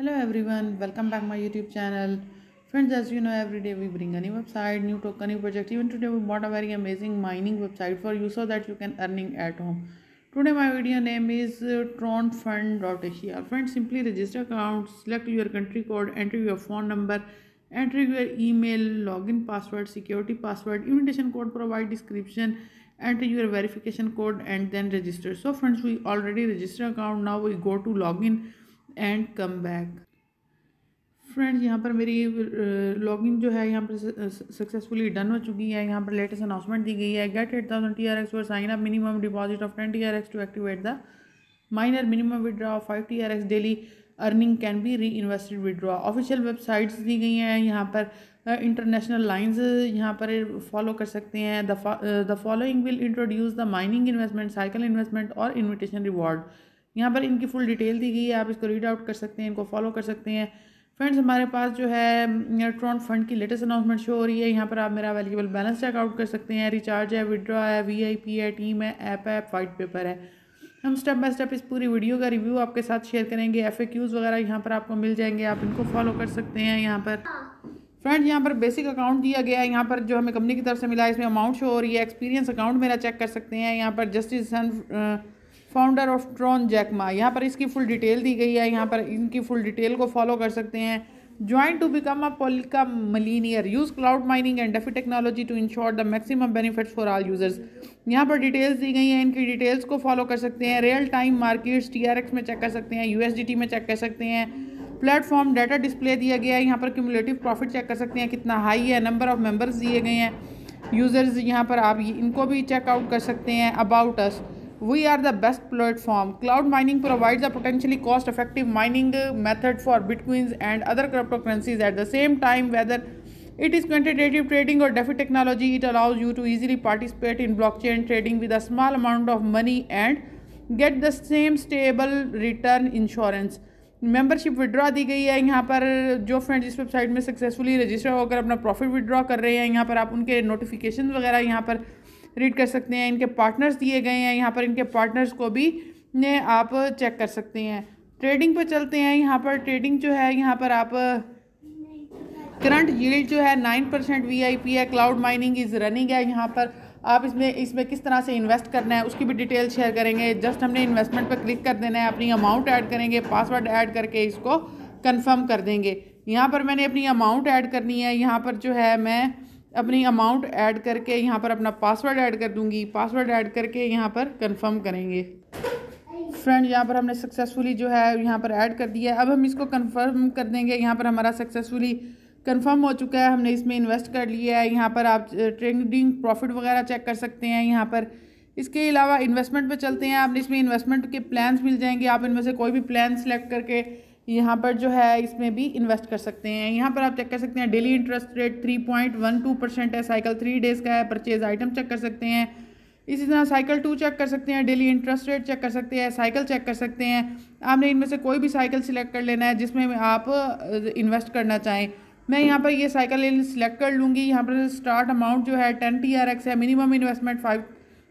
Hello everyone, welcome back my YouTube channel. Friends, as you know, every day we bring a new website, new token, new project. Even today we bought a very amazing mining website for you so that you can earning at home. Today my video name is tronfund.asia. Friends, simply register account, select your country code, enter your phone number, enter your email, login password, security password, invitation code, provide description, enter your verification code and then register. So friends, we already register account. Now we go to login and come back. Friends, यहाँ पर मेरी login जो है यहाँ पर successfully done हो चुकी है। यहाँ पर लेटेस्ट अनाउंसमेंट दी गई है, get 8000 TRX for sign up, minimum deposit of 10 TRX to activate the miner, minimum withdraw of 5 TRX, daily earning can be reinvested withdraw. Official websites दी गई हैं यहाँ पर, इंटरनेशनल लाइंस यहाँ पर फॉलो कर सकते हैं। The following will introduce the mining investment, cycle investment और इन्विटेशन रिवॉर्ड। यहाँ पर इनकी फुल डिटेल दी गई है, आप इसको रीड आउट कर सकते हैं, इनको फॉलो कर सकते हैं। फ्रेंड्स, हमारे पास जो है ट्रॉन फंड की लेटेस्ट अनाउंसमेंट शो हो रही है। यहाँ पर आप मेरा अवेलेबल बैलेंस चेकआउट कर सकते हैं, रिचार्ज है, विड्रॉ है, VIP है, टीम है, ऐप है, वाइट पेपर है। हम स्टेप बाय स्टेप इस पूरी वीडियो का रिव्यू आपके साथ शेयर करेंगे। FAQs वगैरह यहाँ पर आपको मिल जाएंगे, आप इनको फॉलो कर सकते हैं। यहाँ पर फ्रेंड्स, यहाँ पर बेसिक अकाउंट दिया गया है, यहाँ पर जो हमें कंपनी की तरफ से मिला है, इसमें अमाउंट शो हो रही है। एक्सपीरियंस अकाउंट मेरा चेक कर सकते हैं। यहाँ पर justice founder of Tron Jack Ma, यहाँ पर इसकी फुल डिटेल दी गई है। यहाँ पर इनकी फुल डिटेल को फॉलो कर सकते हैं। ज्वाइन टू बिकम अ पॉलिका millionaire, use cloud mining and DeFi technology to ensure the maximum benefits for all users. यहाँ पर डिटेल्स दी गई हैं, इनकी डिटेल्स को फॉलो कर सकते हैं। रियल टाइम मार्केट्स TRX में चेक कर सकते हैं, USDT में चेक कर सकते हैं। प्लेटफॉर्म डाटा डिस्प्ले दिया गया है, यहाँ पर क्यूमुलेटिव प्रॉफिट चेक कर सकते हैं कितना हाई है। नंबर ऑफ मेंबर्स दिए गए हैं, यूजर्स यहाँ पर आप इनको भी चेकआउट कर सकते हैं। About us, we are the best platform. Cloud mining provides a potentially cost-effective mining method for bitcoins and other cryptocurrencies. At the same time, whether it is quantitative trading or DeFi technology, it allows you to easily participate in blockchain trading with a small amount of money and get the same stable return insurance. Membership withdraw दी गई है। यहाँ पर जो friends इस website में successfully register होकर अपना प्रॉफिट विड्रॉ कर रहे हैं, यहाँ पर आप उनके नोटिफिकेशन वगैरह यहाँ पर रीड कर सकते हैं। इनके पार्टनर्स दिए गए हैं, यहाँ पर इनके पार्टनर्स को भी आप चेक कर सकते हैं। ट्रेडिंग पर चलते हैं। यहाँ पर ट्रेडिंग जो है, यहाँ पर आप करंट यील्ड जो है 9% VIP है। क्लाउड माइनिंग इज़ रनिंग है। यहाँ पर आप इसमें किस तरह से इन्वेस्ट करना है उसकी भी डिटेल शेयर करेंगे। जस्ट हमने इन्वेस्टमेंट पर क्लिक कर देना है, अपनी अमाउंट ऐड करेंगे, पासवर्ड ऐड करके इसको कन्फर्म कर देंगे। यहाँ पर मैंने अपनी अमाउंट ऐड करनी है। यहाँ पर जो है मैं अपनी अमाउंट ऐड करके यहाँ पर अपना पासवर्ड ऐड कर दूंगी। पासवर्ड ऐड करके यहाँ पर कंफर्म करेंगे। फ्रेंड, यहाँ पर हमने सक्सेसफुली जो है यहाँ पर ऐड कर दिया है। अब हम इसको कंफर्म कर देंगे। यहाँ पर हमारा सक्सेसफुली कंफर्म हो चुका है, हमने इसमें इन्वेस्ट कर लिया है। यहाँ पर आप ट्रेडिंग प्रॉफिट वगैरह चेक कर सकते हैं। यहाँ पर इसके अलावा इन्वेस्टमेंट पे चलते हैं। आपने इसमें इन्वेस्टमेंट के प्लान्स मिल जाएंगे, आप इनमें से कोई भी प्लान सेलेक्ट करके यहाँ पर जो है इसमें भी इन्वेस्ट कर सकते हैं। यहाँ पर आप चेक कर सकते हैं डेली इंटरेस्ट रेट 3.12% है, साइकिल 3 डेज़ का है। परचेज आइटम चेक कर सकते हैं। इसी तरह साइकिल 2 चेक कर सकते हैं, डेली इंटरेस्ट रेट चेक कर सकते हैं, साइकिल चेक कर सकते हैं। आपने इनमें से कोई भी साइकिल सिलेक्ट कर लेना है जिसमें आप इन्वेस्ट करना चाहें। मैं यहाँ पर ये साइकिल सिलेक्ट कर लूँगी। यहाँ पर स्टार्ट अमाउंट जो है 10 TRX है, minimum investment 5,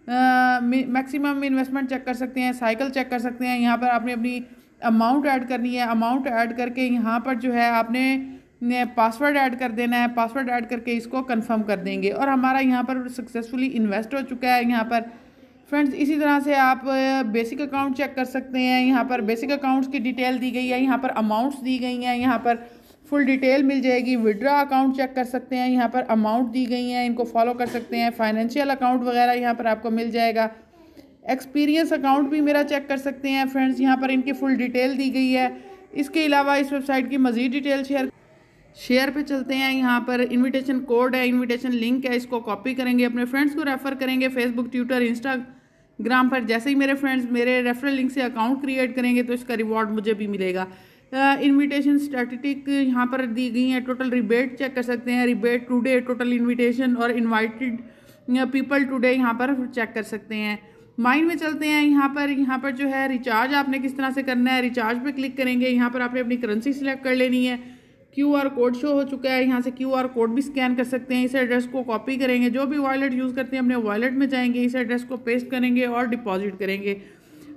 maximum investment check कर सकते हैं, साइकिल चेक कर सकते हैं। यहाँ पर आपने अपनी अमाउंट ऐड करनी है। अमाउंट ऐड करके यहाँ पर जो है आपने पासवर्ड ऐड कर देना है। पासवर्ड ऐड करके इसको कंफर्म कर देंगे और हमारा यहाँ पर सक्सेसफुली इन्वेस्ट हो चुका है। यहाँ पर फ्रेंड्स, इसी तरह से आप बेसिक अकाउंट चेक कर सकते हैं। यहाँ पर बेसिक अकाउंट्स की डिटेल दी गई है, यहाँ पर अमाउंट्स दी गई हैं, यहाँ पर फुल डिटेल मिल जाएगी। विड्रॉ अकाउंट चेक कर सकते हैं, यहाँ पर अमाउंट दी गई हैं, इनको फॉलो कर सकते हैं। फाइनेंशियल अकाउंट वगैरह यहाँ पर आपको मिल जाएगा। एक्सपीरियंस अकाउंट भी मेरा चेक कर सकते हैं। फ्रेंड्स, यहाँ पर इनकी फुल डिटेल दी गई है। इसके अलावा इस वेबसाइट की मज़ीद डिटेल शेयर पे चलते हैं। यहाँ पर इनविटेशन कोड है, इनविटेशन लिंक है, इसको कॉपी करेंगे, अपने फ्रेंड्स को रेफ़र करेंगे फेसबुक, ट्विटर, इंस्टाग्राम पर। जैसे ही मेरे फ्रेंड्स मेरे रेफरल लिंक से अकाउंट क्रिएट करेंगे तो इसका रिवॉर्ड मुझे भी मिलेगा। इनविटेशन स्टैटिस्टिक यहाँ पर दी गई है। टोटल रिबेट चेक कर सकते हैं, रिबेट टुडे, टोटल इन्विटेशन और इन्वाइटेड पीपल टुडे यहाँ पर चेक कर सकते हैं। माइन में चलते हैं। यहाँ पर जो है रिचार्ज आपने किस तरह से करना है, रिचार्ज पे क्लिक करेंगे। यहाँ पर आपने अपनी करेंसी सिलेक्ट कर लेनी है। QR कोड शो हो चुका है, यहाँ से QR कोड भी स्कैन कर सकते हैं। इस एड्रेस को कॉपी करेंगे, जो भी वॉलेट यूज़ करते हैं अपने वॉलेट में जाएंगे, इस एड्रेस को पेस्ट करेंगे और डिपॉजिट करेंगे।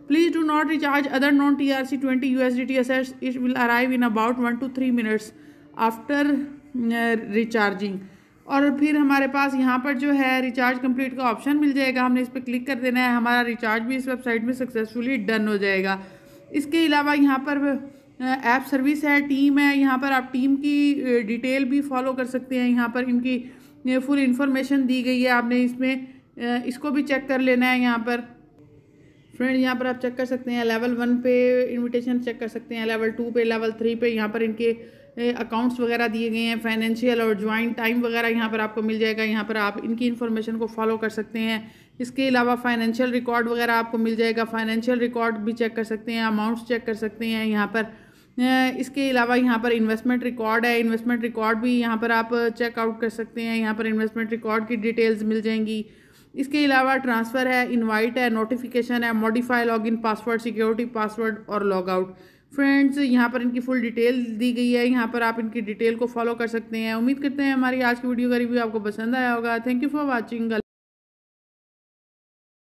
Please do not recharge other non-TRC20 USDT assets. It will arrive in about 1 to 3 minutes after recharging. और फिर हमारे पास यहाँ पर जो है रिचार्ज कंप्लीट का ऑप्शन मिल जाएगा, हमने इस पर क्लिक कर देना है, हमारा रिचार्ज भी इस वेबसाइट में सक्सेसफुली डन हो जाएगा। इसके अलावा यहाँ पर ऐप सर्विस है, टीम है, यहाँ पर आप टीम की डिटेल भी फॉलो कर सकते हैं। यहाँ पर इनकी फुल इंफॉर्मेशन दी गई है, आपने इसमें इसको भी चेक कर लेना है। यहाँ पर फ्रेंड यहाँ पर आप चेक कर सकते हैं, लेवल 1 पे इनविटेशन चेक कर सकते हैं, लेवल 2 पे, लेवल 3 पे यहाँ पर इनके अकाउंट्स वगैरह दिए गए हैं, फाइनेंशियल और ज्वाइन टाइम वगैरह यहाँ पर आपको मिल जाएगा। यहाँ पर आप इनकी इन्फॉर्मेशन को फॉलो कर सकते हैं। इसके अलावा फाइनेंशियल रिकॉर्ड वगैरह आपको मिल जाएगा, फाइनेंशियल रिकॉर्ड भी चेक कर सकते हैं, अमाउंट्स चेक कर सकते हैं यहाँ पर। इसके अलावा यहाँ पर इन्वेस्टमेंट रिकॉर्ड है, इन्वेस्टमेंट रिकॉर्ड भी यहाँ पर आप चेकआउट कर सकते हैं। यहाँ पर इन्वेस्टमेंट रिकॉर्ड की डिटेल्स मिल जाएंगी। इसके अलावा ट्रांसफ़र है, इनवाइट है, नोटिफिकेशन है, modify login password, security password और लॉग आउट। फ्रेंड्स यहाँ पर इनकी फुल डिटेल दी गई है, यहाँ पर आप इनकी डिटेल को फॉलो कर सकते हैं। उम्मीद करते हैं हमारी आज की वीडियो का रिव्यू आपको पसंद आया होगा। Thank you for watching.